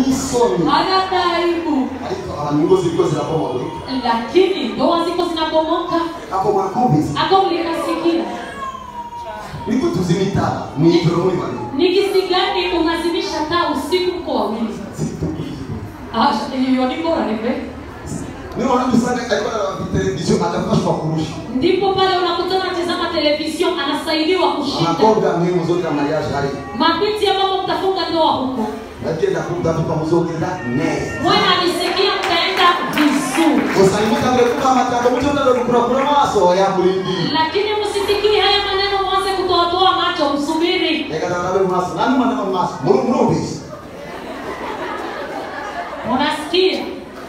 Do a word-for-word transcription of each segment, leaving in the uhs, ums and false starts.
n'isoni. Hana aibu. Ariko abantu ziko zirabomoka. Lakini ndoa ziko zinabomoka. Ako mwakubizi. Ako mlikasikia. Niko tuzimita mwitoro muri bane. Ni kisi gani unazimisha taa usiku mko wawili? Ah, hiyo ni bora nipe. Ni wanadusanga alikuwa na television atafashwa kurusha. Ndipo pale unakutana tazama television anasaidiwa kushinda. Anakonga mimi zote ya mariage hali. Mapiti ambapo mtafunga ndoa huko. Nakienda kumtafuta mzoke la ne. Mwana alisikia mtaenda vizuri. Usalimuka mlekuwa matando mtu ndio kukura kura maso ya mlindi. Lakini msitikie haya maneno mwanze kutoa macho msubiri. Nikataka maso nani maneno maso. Muru muru bisi. Unasikia?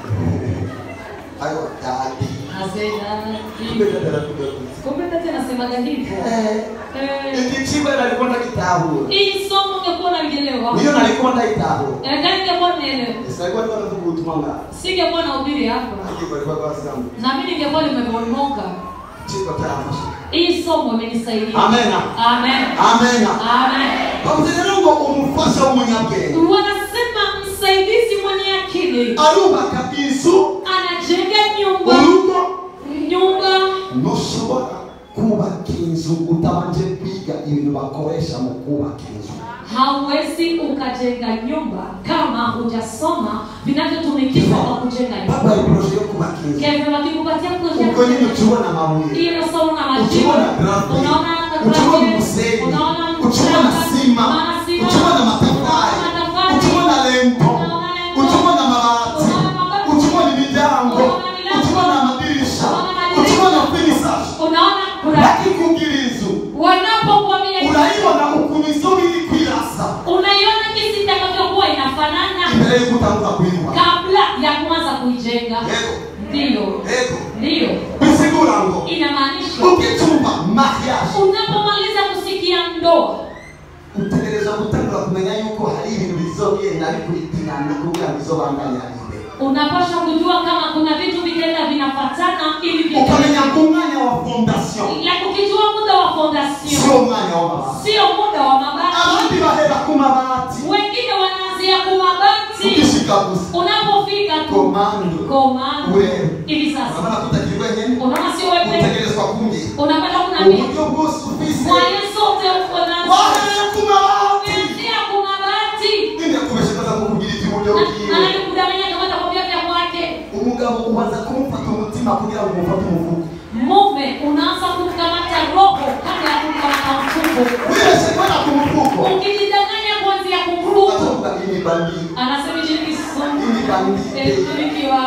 Ayo dadi. Hazena. Kumbe dada kumbe. Kumbe dada anasema gani? Eh. Eh. Ikichimba nalikuwa na kitabu. Hii somo ungekuwa unaelewa. Hiyo nalikuwa na kitabu. Eh, gani ungekuwa unaelewa? Sasa kwa nini tunataka kutumanga? Singekuwa na ubiri hapo. Kwa kwa sababu. Na mimi ningekuwa nimeondoka. Chiko tarafashi. Hii somo imenisaidia. Amen. Amen. Amen. Amen. Bamzenengo umufasha umunyabwenge. Wanasema msaidizi mwenye akili. Aruba kabisu. Anajenga nyumba. Urugo. Nyumba. Noshobora kubaka inzu utabanje kwiga ibintu bakoresha mu kubaka inzu. Hauwezi ukajenga nyumba kama hujasoma vinavyotumikishwa kwa kujenga nyumba. Baba iproje yo kubaka inzu. Kevin wakikupatia project. Uko nini ukiona mabuye? Ile somo na majibu. Ukiona grafu. Unaona ukiona mseni. Ukiona sima. Ukiona matafari. Ukiona lento. Ukiona mabati. Ukiona milango. Ukiona madirisha. Ukiona finishers. Unaona kuna yakikugirizo. Wanapokuambia unaiona ukumizo ili kuirasa. Unaiona jinsi itakavyokuwa inafanana mbele kutanguza kuinua. Kabla ya kuanza kuijenga. Ndio. Ego. Ndio. Bisigurango. Inamaanisha ukitumba mariage. Unapomaliza kusikia ndoa, utegereza gutangura kumenya yuko hari ibintu bizogenda bikuritirana kugira bizobandanya imbere. Unapaswa kujua kama kuna vitu vitenda vinafuatana ili ukamenya kumanya wa fondation. Ya kukijua muda wa fondation. Sio mwanya wa mabati. Sio muda wa mabati. Abandi bahera ku mabati. Wengine wanaanzia ku mabati. Ukishika busi. Unapofika komando. Komando. Wewe. Hivi sasa. Unaona kutakirwe nini? Unaona sio wewe. Utegerezwa kungi. Unapata kuna nini? Uburyo bwose ufise. Wale sote uko nazo. Wahera ku mabati. Wenzia ku mabati. Ninde kubeshekaza kukugira ikiburyo kiwe. Na nani kudanganya kama atakwambia vya kwake. Umugabo ubanza kumufata umutima kugira ngo umufate umuvugo. Mume unaanza kumkamata roho kabla ya kumkamata mfuko. Wewe sekwenda kumfuko. Ukijidanganya kuanzia kumfuko. Ini bandi. Anasema jini somo. Ini bandi. Eh, tulikiwa.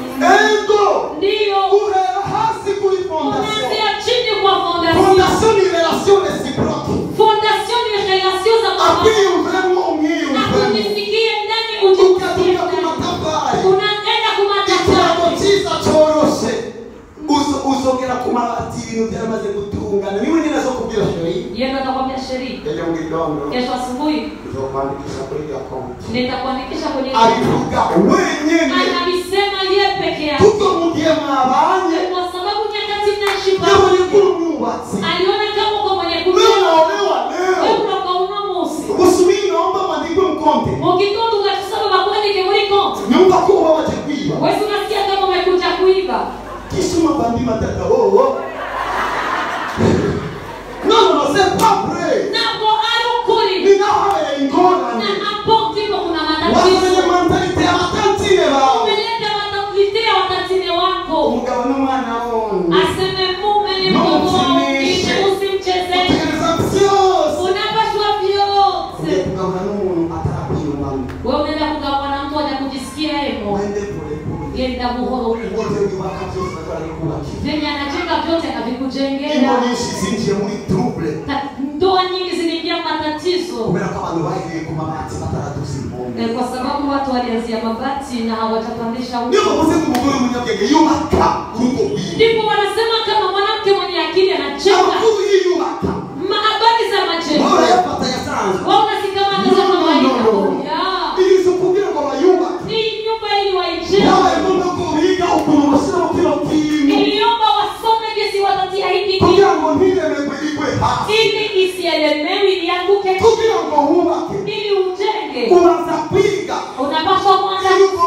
Ego. Ndio. Ure hasi kuli fondation. Unaanzia chini kwa fondation. Fondation ni relation reciproque. Fondation ni relation za mama. Api umremo umhiyo. Unisikie ndani ujisikie. Unaenda kumatafari. Ikiagotiza choroshe. Uso usogera kumabati ibintu byamaze gutungana. Niwe nyine zo kubwira sheri. Yeye ndo atakwambia sheri. Ejo mwidondo. Kesho asubuhi. Uzokwandikisha kuri account. Nitakuandikisha kwenye alivuga wenyine. Anabisema yeye peke yake. Tuko mugiye mwabanye. Kwa sababu nyakati naishi baba. Wewe ni kumwatsi. Aliona kama kwa mwenye kumwatsi. Wewe unaolewa leo. Wewe unaona mosi. Usubiri naomba maandiko mkonte. Ukitoka ukasema bakwani muri konti. Nyumba kubwa waje kuiba. Wewe unasikia kama umekuja kuiba. Kisuma bandi matata wowo. No no no c'est pas vrai. Na kwa alukuli. Ni na hawe ingona. Na hapo ndipo kuna matatizo. Wewe mentalite ya matantine ba. Umeleta matatizo ya watantine wako. Mugabo n'umwana wone. Aseme mume ni mdogo. Kisha usimcheze. Unapaswa vyote. Kugabana n'umuntu atarakwiyumva. Wewe unaenda kugabana mtu aje kujisikia hivyo. Wende pole pole. Yenda buhoro. Wote wibaka byose bakora kubaki. Venye anajenga vyote akavikujengea. Ingo nyinshi zinjiye muri trouble. Ndoa nyingi ziliingia matatizo. Kubera ko abantu bahiye ku mabati bataraduza impombe. Kwa sababu watu walianzia mabati na hawajapandisha uko. Ndio bavuze ku mugore w'umunyabwenge yubaka urugo rwiwe. Ndipo wanasema kama mwanamke mwenye akili anajenga. Amakuru yiyubaka. Mahabari za majengo. Bora yapata yasanzwe. Wao unasikia kama kawaida. Ili kugira ngo bayubaka. Hii nyumba ili waijenge. Wao ngomba kuhiga ukuntu basira kilo timu. Niliomba wasome jinsi watatia hiki kugira ngo ntiremegwe igwe hasi. ili isielemewe ianguke. Kugira ngo hubake. Ili ujenge. Unaanza kwiga. Unapaswa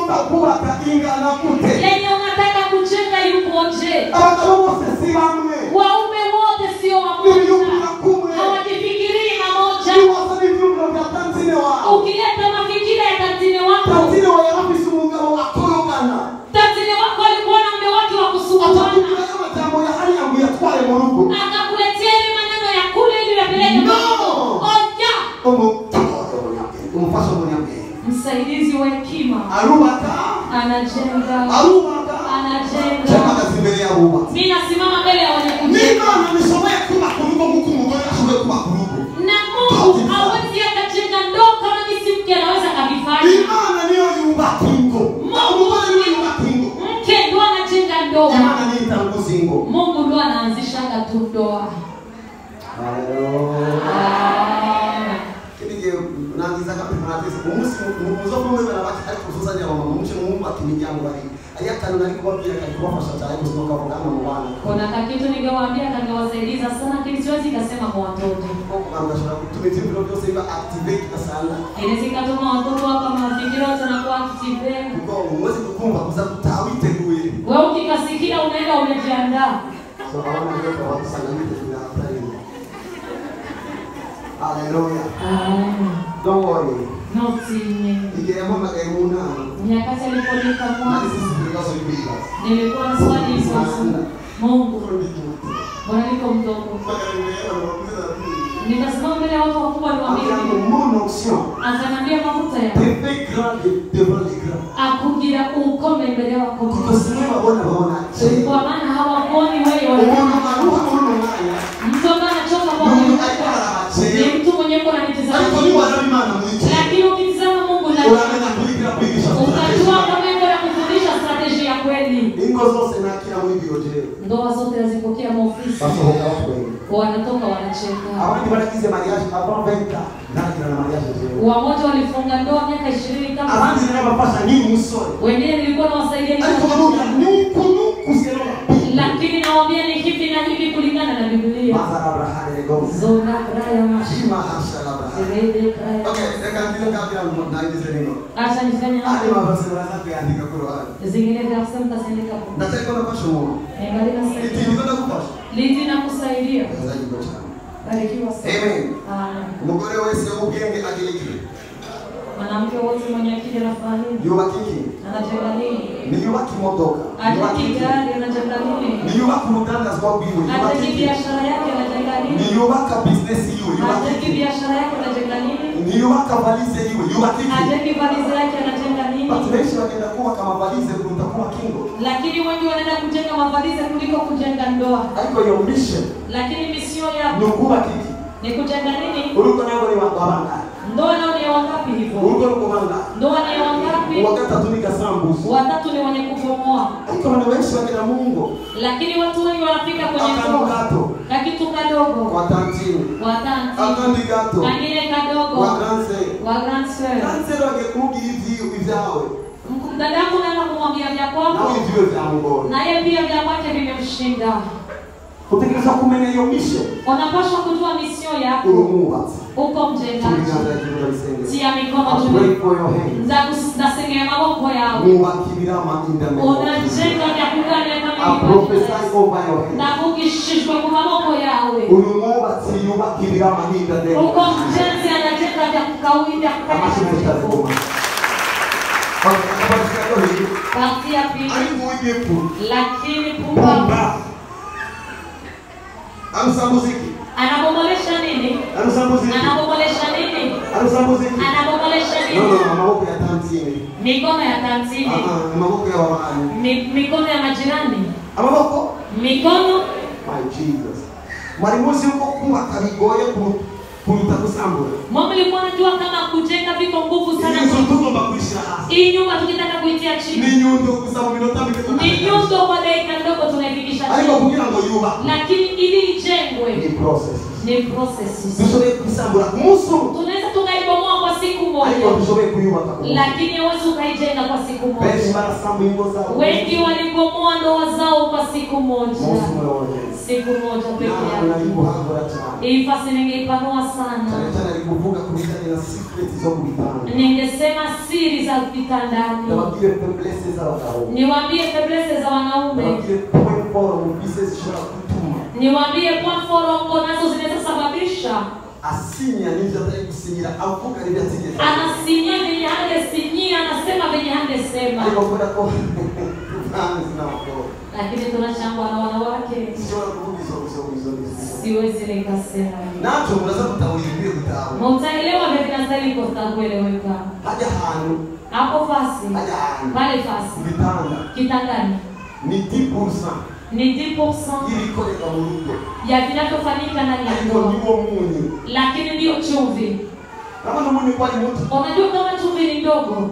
ugomba kubaka ingana gute yenye unataka kujenga yukoje? abagabo bose si bamwe Waume wote sio wamoja, hawajifikirii mamoja. Ukileta mafikira ya tatine wako, tatine wako alikuwa na mume wake wa kusukumana, akakuletea ile maneno ya kule ili yapeleke Mungu. Oja msaidizi wa hekima anajenga, anajenga. Mimi nasimama mbele ya wenye kujenga. Na Mungu hawezi akajenga ndoa kama jinsi mke anaweza kuvifanya. Mke ndo anajenga ndoa. Mungu ndo anaanzisha tu ndoa. Naangiza kama tunatesa umusi muzopo mwe na baki ari kuzuza nyama mama mche Mungu akimijyango bari ayakana nari kubabwira kandi kubafasha cyane kuzoka kugana mu bana kuna kakitu ningewaambia kangewasaidiza sana kile siwezi kasema kwa watoto huko kama unashaka kutumia vile vyose hivi activate sana inaweza kama watoto hapa mafikira yote na kwa activate kwa uweze kukumba kuza kutawite kuili wewe ukikasikia unaenda umejiandaa so kama ndio kwa watu sana ndio tunataka. Hallelujah. Amen. Don't worry. Not seeing. Ikiwa mama kaimuna. Nyakati aliponika mwana. This is because of Jesus. Nilikuwa na swali hizo. Mungu. Bwana niko mdogo. Nikasema mbele ya watu wakubwa niwaambie. Akaniambia mafuta ya. Perfect grand devant les grands. Akugira ukome mbele ya wako. Kukosimama bona bona. Kwa maana hawakuoni wewe wale. Mtu anachoka kwa Mungu. Ni mtu mwenye kwa anitazama. Lakini ukitazama Mungu ndani. Utajua kama Mungu anakufundisha strategy ya kweli. Ndoa zote lazipokea maofisi. Wanatoka wanacheka. Wamoja walifunga ndoa miaka ishirini kama. Wengine nilikuwa nawasaidia. Lakini nawaambia ni hivi na hivi kulingana na Biblia. Zona Braya Mashima Hashala. Okay, nikaanza kabla na hizo neno. Acha nifanye hapo. Hadi mabasi wanaanza kuandika Qur'an. Zingine vya kusema tasendeka hapo. Nataka kuna pasho moja. Angalia na sasa. Liti ndio kupasha. Liti na kusaidia. Barikiwa sana. Amen. Amen. Mugore wese ubwenge agiliki. Mwanamke wote mwenye akili na fahamu. Yubakiki. Anajenga nini? Ni yubaki motoka. Yubakiki gari anajenga nini? Ni yubaki mudanda kwa bibi. Yubaki biashara yake anajenga nini? Ni yubaka business hiyo. Yubaki biashara yake anajenga nini? Ni yubaka valize hiyo. Yubaki. Ajenga valize yake anajenga nini? Batumeshi wakaenda kuwa kama valize kutakuwa kingo. Lakini wengi wanaenda kujenga mavalize kuliko kujenga ndoa. Haiko your mission. Lakini mission ya nukuba kiki. Ni kujenga nini? Uruko nao ni watu wabanga. Ndoa nao ni wangapi hivyo? Uruko kumanga. Ndoa ni wangapi? Wakati atumika sambuzi. Watatu ni wenye kufomoa. Haiko na wewe wakina Mungu. Lakini watu wengi wanafika kwenye ndoa. Na kitu kadogo. Kwa tantini. Kwa tantini. Akandi gato. Kangine kadogo. Kwa grandse. Kwa grandse. Grandse wake kuki hivi uzawe. Mkudadamu naenda kumwambia vya kwako. Na hivyo vya Mungu. Na yeye pia vya kwake vimemshinda. Kutekeleza kumenya hiyo mission. Unapaswa kujua mission yako. Uko mjengaji. Tia mikono juu. Nasengea maboko yao. Unajenga vyakula vya kama na ukishishwa kwa maboko yawe. Uko mjenzi anajenga vya kukawinda kama Parti ya pili. Lakini pumba. Anusa muziki. Anabomolesha nini? Anusa muziki. Anabomolesha nini? Anusa muziki. Anabomolesha nini? No, no, maboko ya tantini. Mikono ya tantini. Ah, maboko ya wamani. Mikono ya majirani. Maboko? Mikono. My Jesus. Mwalimuzi uko kuwa kaligoye ku kuruta kusambura. Mama alikuwa anajua kama kujenga viko nguvu sana. Hizo ndoto bakuisha hasa. Hii nyumba tukitaka kuitia chini. Ni nyundo kusamba minota mikete. Ni nyundo kwa dakika ndogo tunaifikisha chini. Haiko kugira ngo yuba. Lakini ili ijengwe ni process. Ni process. Ndio kusambura musu. Tunaweza tukaibomoa kwa siku moja, lakini huwezi ukaijenga kwa siku moja. Wengi walibomoa ndoa zao kwa siku moja, siku moja peke yake. Hii fasi ningeipanua sana, ningesema siri za vitandani, niwaambie feblese za wanaume, niwaambie kwa forongo nazo zinaweza sababisha asinya ninja tayari kusinyira avuka ile atigeza anasinya ni yale sinyia anasema venye hangesema ndio kwenda kwa lakini tunachangwa na wanawake sio kuvumiza uso siwezi nikasema nacho unaweza kutaulimbia kutao mtaelewa vile vinastahili kwa kueleweka haja hanu hapo fasi haja hanu pale fasi kitanda kitandani ni dix percent ni dix percent ya vinachofanyika ndani ya ndoa, lakini ndio chumvi. Unajua kama chumvi ni ndogo,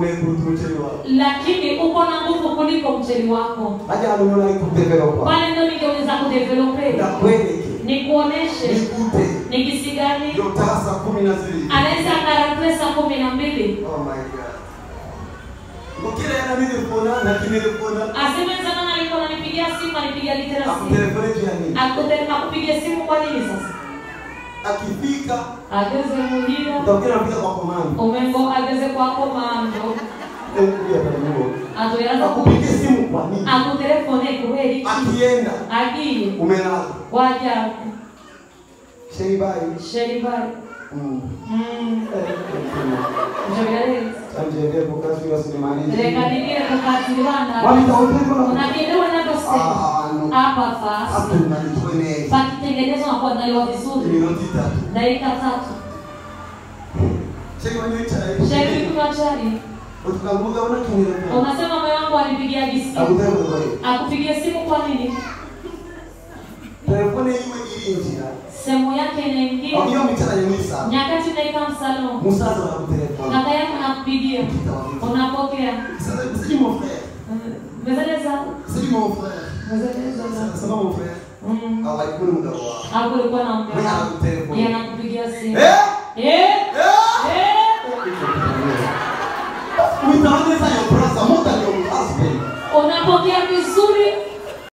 lakini uko na nguvu kuliko mcheli wako. Pale ndio ningeweza kudevelope, ni kuoneshe ni kisi gani anaweza akarampresa kumi na mbili. Oh my God. Mkile yana mimi kuona na kimele kuona. Asema sana alikuwa ananipigia simu, alipigia litera simu. Akutelefone juu ya nini? Akutelefone akupigia simu kwa nini sasa? Akifika ageze muhimu. Utaongea na kwa komando. Omengo ageze kwa komando. Ndio pale mbo. Atoyana akupigia simu kwa nini? Akutelefone kweli. Akienda. Agiye. Umelala. Waja. Sheribai. Sheribai. Mm. Mm. Njogale. Anjele bukasi wa sinimani. Rekadingira bukasi wana. Walitaondoka. Unakielewa ninavyosema? Hapa fast. Hapo tunalitoene. Pakitengenezwa na kuandaliwa vizuri. Minoti tatu. Dakika tatu. Cheki wani chai. Cheki kuna chai. Utakumbuka una kinira. Unasema moyo wangu alipigia gisi. Akupigia simu kwa nini? Telefone iwe ilinjira. Semu yake inaingia. Hiyo mitana ya Musa. Nyakati naika msalo. Musa anakutelefona. Kaka yako anakupigia. Unapokea. Sasa c'est mon frère. Mezaleza. C'est mon frère. Mezaleza. C'est mon frère. Mm. Hawaikuwa muda wao. Hapo alikuwa anaongea. Yeye anakupigia simu. Eh!